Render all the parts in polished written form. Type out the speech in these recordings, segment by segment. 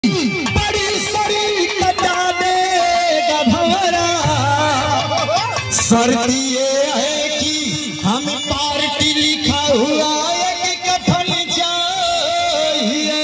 बड़ी सड़ी कटा देगा भंवरा। शर्त ये है कि हम पार्टी लिखा हुआ एक कफन चाहिए।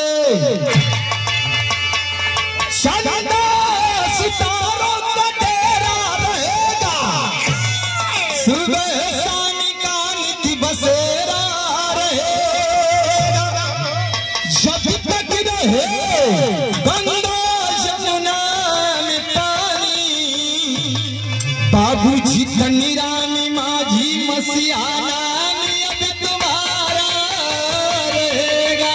चंदा सितारों का डेरा रहेगा, सुबह शाम कान की बसेरा रहेगा। जब तक रहे गंगा जमुना में पानी, बाबूजी कनिरानी माझी मसीहाना अब तुम्हारा रहेगा।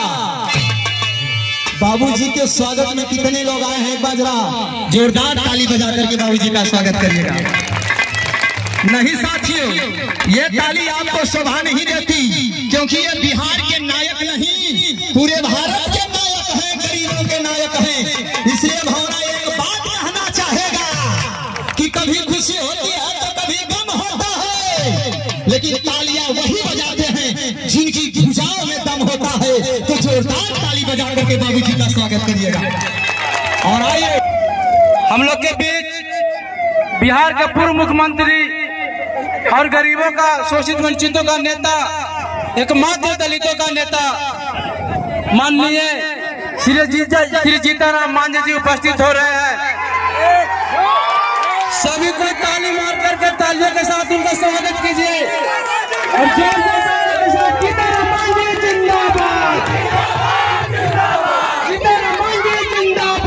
बाबूजी के स्वागत में कितने लोग आए हैं? बजरा जोरदार ताली बजा करके बाबूजी का स्वागत करिएगा। नहीं साथियों, ये ताली आपको शोभा नहीं देती, क्योंकि ये बिहार के नायक नहीं, पूरे भारत के नायक हैं, गरीबों के नायक हैं। इसलिए भंवरा एक बात कहना चाहेगा कि कभी खुशी होती है तो कभी गम होता है, लेकिन तालियां वही बजाते हैं जिनकी भुजाओं में दम होता है। तो जोरदार ताली बजा करके बाबूजी का स्वागत करिएगा। और आइए हम लोग के बीच बिहार के पूर्व मुख्यमंत्री और गरीबों का, शोषित वंचितों का नेता, एकमात्र दलितों का नेता माननीय श्री जीताराम मांझी जी उपस्थित हो रहे हैं। सभी को ताली मार करके तालियों के साथ उनका स्वागत कीजिए। और जीताराम मांझी जिंदाबाद, जीताराम मांझी जिंदाबाद।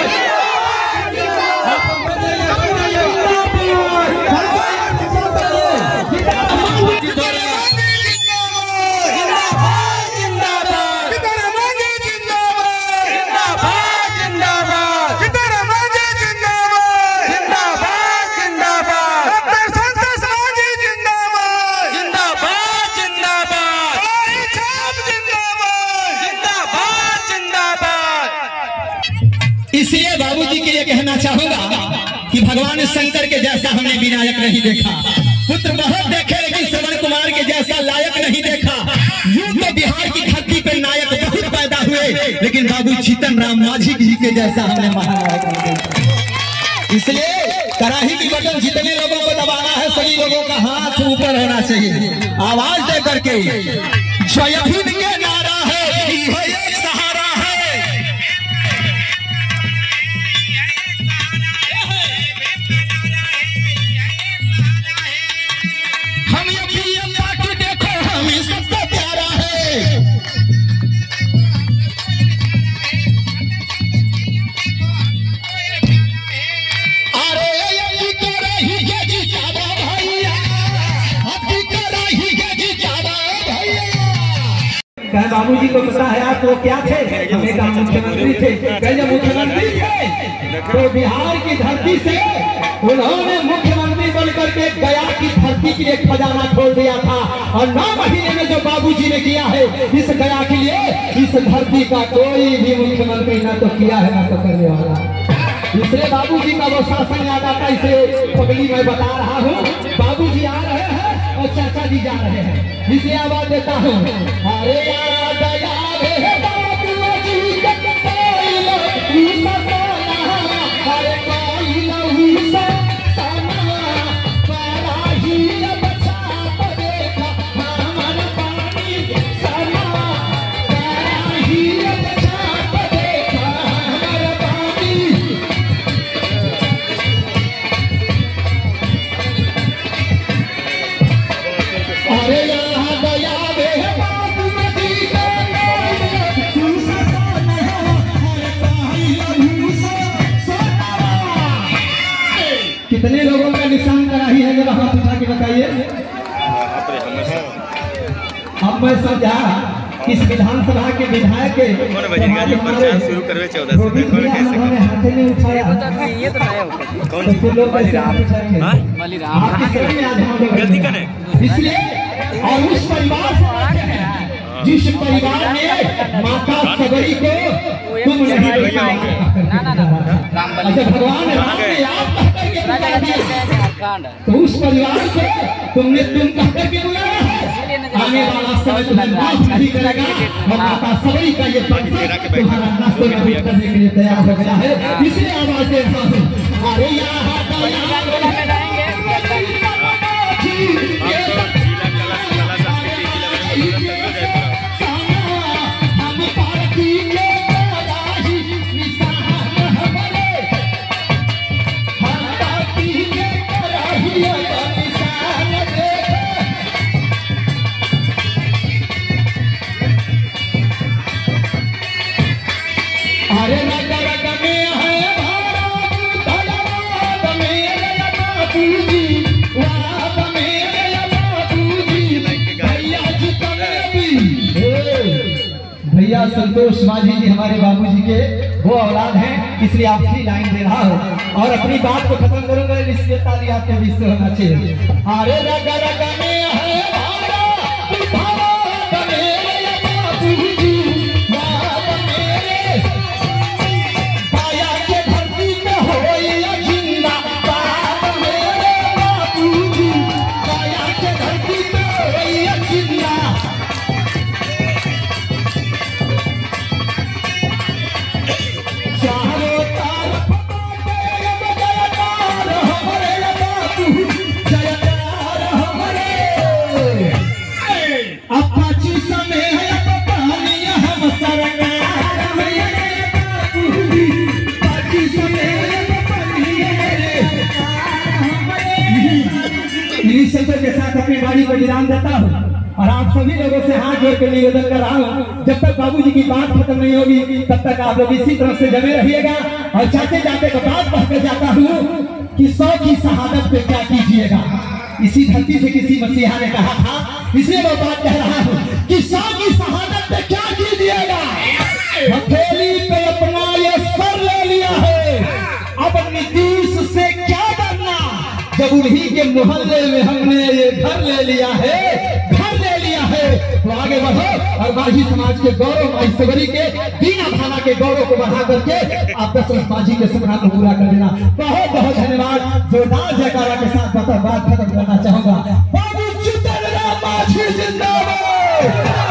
इसलिए बाबूजी के लिए कहना चाहूंगा कि भगवान शंकर के जैसा हमने विनायक नहीं देखा, पुत्र बहुत देखे लेकिन श्रवण कुमार के जैसा लायक नहीं देखा। यूं तो बिहार की धरती पर नायक बहुत पैदा हुए, लेकिन बाबू जीतनराम मांझी जी के जैसा हमने महानायक नहीं देखा। इसलिए कराही की बटन जितने लोगों को दबाना है, सभी लोगों का हाथ ऊपर होना चाहिए, आवाज दे करके जय भीम के नारा है, एक सहारा है। हम ये पार्टी देखो, हम सबको प्यारा है। अरे अभी कराही के जितावा भैया, अभी कराही के जितावा भैया। क्या बाबूजी को पता है आपको क्या थे? एक मुख्यमंत्री थे। जब मुख्यमंत्री थे तो बिहार की धरती से उन्होंने मुख्यमंत्री बनकर के गया की धरती के लिए खजाना खोल दिया था। और 9 महीने में जो बाबूजी ने किया है इस गया के लिए, इस धरती का कोई भी मुख्यमंत्री ना तो किया है ना तो करने वाला। इसलिए बाबूजी का वो शासन याद आता, इसे पगली मैं बता रहा हूँ। बाबूजी आ रहे हैं और चाचा जी जा रहे हैं, इसलिए आवाज देता हूँ। अरे याद याद है बाबूजी के कोई लहू सपना, अरे कोई लहू सपना, कराही बचा तो देखा हमर पानी सना, कराही बचा तो देखा हमर पानी। अरे यहाँ गया बे बाबूजी के तू सपना, अरे कोई लहू सपना। कितने लोगों का निशान कराही है? जरा हाथ उठा के बताइए। अब मैं समझा किस विधानसभा के विधायक के शुरू करवे 14 से देखो कैसे हाथे में उठाया। ये तो नया होगा कौन तो लोग कैसे हाथ उठाएंगे? गलती करे। इसलिए और उस परिवार से जिस परिवार ने माता सबरी को तुम नहीं अच्छा भगवान राम ने याद करके तो उस परिवार को तुमने तुम कह करके बुलाया है। आने वाला समय तुम्हें माफ नहीं करेगा और माता सबरी का ये बक्सा तुम्हारा नाश्ते में भी करने के लिए तैयार हो गया है। इसलिए आवाज दे रहा हूँ, अरे भैया संतोष माझी जी हमारे बाबूजी के वो औलाद हैं, इसलिए आपकी लाइन दे रहा हूँ और अपनी बात को खत्म करूंगा। इसलिए ताली आपके बीच से होना चाहिए। अरे रग रग में है के साथ अपनी वाणी को विराम देता हूँ और आप सभी लोगों से हाथ जोड़ कर निवेदन कर रहा हूँ, जब तक बाबूजी की बात खत्म नहीं होगी तब तक आप लोग इसी तरह से जमे रहिएगा। और जाते जाते का बात कहकर जाता हूँ कि 100 की शहादत पे क्या कीजिएगा। इसी धरती से किसी मसीहा ने कहा था, इसलिए मैं बात कह रहा हूँ कि 100 की शहादत पे क्या कीजिएगा। हथेली पे अपना ये सर ले लिया है, अब नीतीश से क्या करना, जब उन्हीं के मोहल्ले में हमने ये घर ले लिया है, तो आगे बढ़ो और माझी समाज के गौरव, माई के दीना थाना के गौरव को बढ़ा करके आप दशरथ माझी के सपना को पूरा कर देना। बहुत बहुत धन्यवाद। जोरदार जयकारा के साथ बात खत्म करना चाहूंगा। बाबू चित्तरंजन माझी जिंदाबाद।